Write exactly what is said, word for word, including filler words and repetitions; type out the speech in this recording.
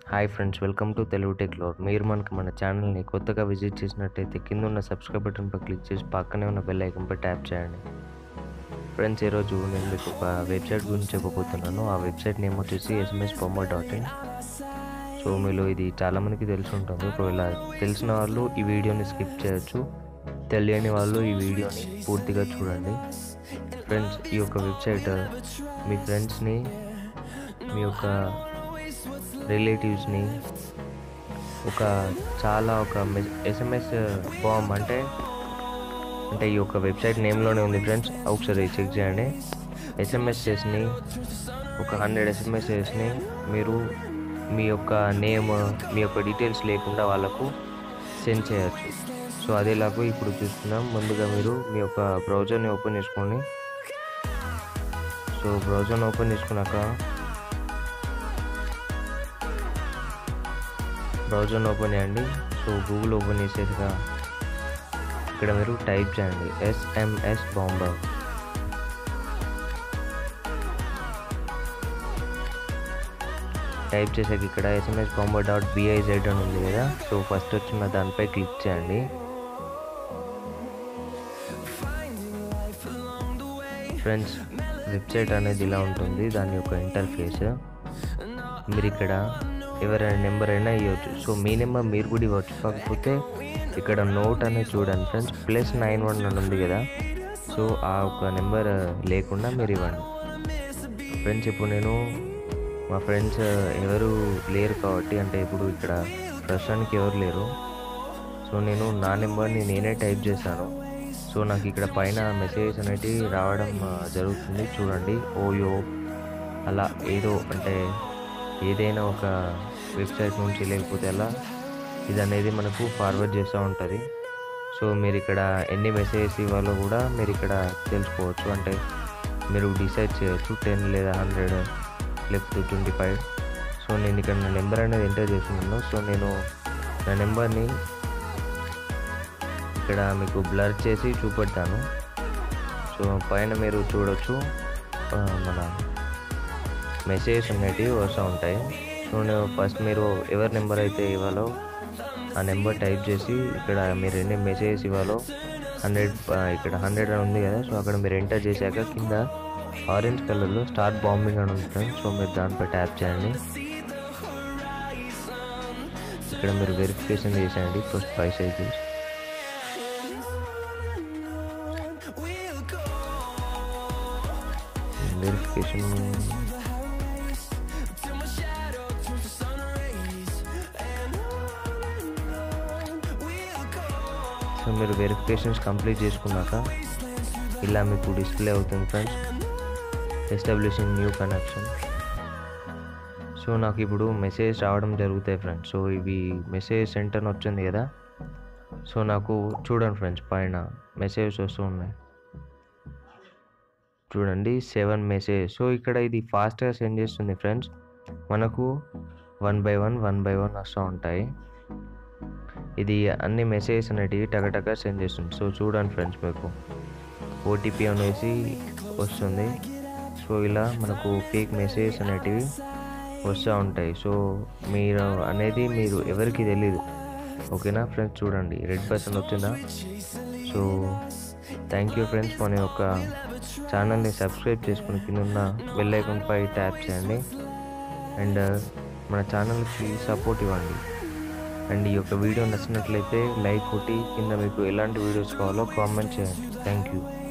Hi friends, welcome to Telugu tech load. మీరు మనకి మన ఛానల్ని కొత్తగా విజిట్ చేసినట్టయితే కింద ఉన్న సబ్స్క్రైబ్ బటన్పై క్లిక్ చేసి పక్కనే ఉన్న బెల్ ఐకాన్పై ట్యాప్ చేయండి. ఫ్రెండ్స్, ఈరోజు నేను మీకు ఒక వెబ్సైట్ గురించి చెప్పబోతున్నాను. ఆ వెబ్సైట్ నేమ్ వచ్చేసి SMS bomber dot in. So మీలో ఇది చాలామందికి తెలిసి ఉంటుంది. ఒకవేళ తెలిసిన వాళ్ళు ఈ వీడియోని స్కిప్ చేయొచ్చు, తెలియని వాళ్ళు ఈ వీడియోని పూర్తిగా చూడండి. ఫ్రెండ్స్, ఈ యొక్క వెబ్సైట్ మీ ఫ్రెండ్స్ని, మీ యొక్క రిలేటివ్స్ని ఒక చాలా ఒక ఎస్ఎంఎస్ బాంబ్ అంటే అంటే ఈ యొక్క వెబ్సైట్ నేమ్లోనే ఉంది ఫ్రెండ్స్. ఒకసారి చెక్ చేయండి. ఎస్ఎంఎస్ఎస్ని ఒక హండ్రెడ్ ఎస్ఎంఎస్ఎస్ని మీరు మీ యొక్క నేమ్, మీ యొక్క డీటెయిల్స్ లేకుండా వాళ్ళకు సెండ్ చేయొచ్చు. సో అదేలాగా ఇప్పుడు చూస్తున్నాం. ముందుగా మీరు మీ యొక్క బ్రౌజర్ని ఓపెన్ చేసుకోండి. సో బ్రౌజర్ని ఓపెన్ చేసుకున్నాక బ్రౌజర్ని ఓపెన్ చేయండి. సో గూగుల్ ఓపెన్ చేసేదిగా ఇక్కడ మీరు టైప్ చేయండి ఎస్ఎంఎస్ బాంబ్. టైప్ చేసాక ఇక్కడ ఎస్ఎంఎస్ బాంబ్ డాట్ బిఐజెడ్ అని ఉంది కదా. సో ఫస్ట్ వచ్చిన దానిపై క్లిక్ చేయండి. ఫ్రెండ్స్, వెబ్సైట్ అనేది ఇలా ఉంటుంది, దాని యొక్క ఇంటర్ఫేస్. మీరు ఇక్కడ ఎవరైనా నెంబర్ అయినా ఇవ్వచ్చు. సో మీ నెంబర్ మీరు కూడా ఇవ్వచ్చు. కాకపోతే ఇక్కడ నోట్ అనేది చూడండి ఫ్రెండ్స్, ప్లస్ నైన్ వన్ అని ఉంది కదా. సో ఆ ఒక నెంబర్ లేకుండా మీరు ఇవ్వండి. ఫ్రెండ్స్, ఇప్పుడు నేను మా ఫ్రెండ్స్ ఎవరు లేరు కాబట్టి, అంటే ఇప్పుడు ఇక్కడ ప్రస్తుతానికి ఎవరు లేరు. సో నేను నా నెంబర్ని నేనే టైప్ చేశాను. సో నాకు ఇక్కడ పైన మెసేజ్ అనేది రావడం జరుగుతుంది చూడండి. ఓయో అలా ఏదో అంటే ఏదైనా ఒక వెబ్సైట్ నుంచి లేకపోతే అలా ఇది అనేది మనకు ఫార్వర్డ్ చేస్తూ ఉంటుంది. సో మీరు ఇక్కడ ఎన్ని మెసేజెస్ ఇవ్వాలో కూడా మీరు ఇక్కడ తెలుసుకోవచ్చు. అంటే మీరు డిసైడ్ చేయొచ్చు, టెన్ లేదా హండ్రెడ్ లేకపోతే ట్వంటీ ఫైవ్. సో నేను ఇక్కడ నా నెంబర్ అనేది ఎంటర్ చేస్తున్నాను. సో నేను నా నెంబర్ని ఇక్కడ మీకు బ్లర్ చేసి చూపెడతాను. సో పైన మీరు చూడొచ్చు మన మెసేజ్ అనేటివి వస్తూ ఉంటాయి. సో ఫస్ట్ మీరు ఎవరి నెంబర్ అయితే ఇవ్వాలో ఆ నెంబర్ టైప్ చేసి ఇక్కడ మీరు ఎన్ని మెసేజెస్ ఇవ్వాలో హండ్రెడ్ ఇక్కడ హండ్రెడ్ అని ఉంది కదా. సో అక్కడ మీరు ఎంటర్ చేశాక కింద ఆరెంజ్ కలర్లో స్టార్ట్ బాంబింగ్ అని ఉంటుంది. సో మీరు దానిపై ట్యాప్ చేయండి. ఇక్కడ మీరు వెరిఫికేషన్ చేసేయండి first five cycles. Verification so మీరు వెరిఫికేషన్స్ కంప్లీట్ చేసుకున్నాక ఇలా మీకు డిస్ప్లే అవుతుంది friends, establishing new connection. So నాకు ఇప్పుడు మెసేజ్ రావడం జరుగుతాయి ఫ్రెండ్స్. సో ఇవి మెసేజ్ సెంటర్ వచ్చింది కదా. సో నాకు చూడండి ఫ్రెండ్స్, పైన మెసేజ్ వస్తూ ఉన్నాయి చూడండి, సెవెన్ మెసేజ్. సో ఇక్కడ ఇది ఫాస్ట్గా సెండ్ చేస్తుంది ఫ్రెండ్స్. మనకు one by one one by one వస్తూ ఉంటాయి. ఇది అన్ని మెసేజెస్ అనేటివి టగటగా సెండ్ చేస్తుంది. సో చూడండి ఫ్రెండ్స్, మీకు ఓటీపీ అనేసి వస్తుంది. సో ఇలా మనకు ఫేక్ మెసేజెస్ అనేటివి వస్తూ ఉంటాయి. సో మీరు అనేది మీరు ఎవరికి తెలీదు. ఓకేనా ఫ్రెండ్స్, చూడండి రెడ్ బటన్ వచ్చిందా. So thank you friends. మన యొక్క ఛానల్ని సబ్స్క్రైబ్ చేసుకుని కింద ఉన్న బెల్ ఐకాన్పై ట్యాప్ చేయండి అండ్ మన ఛానల్కి సపోర్ట్ ఇవ్వండి. అండ్ ఈ యొక్క వీడియో నచ్చినట్లయితే లైక్ కొట్టి కింద మీకు ఎలాంటి వీడియోస్ కావాలో కామెంట్ చేయండి. Thank you.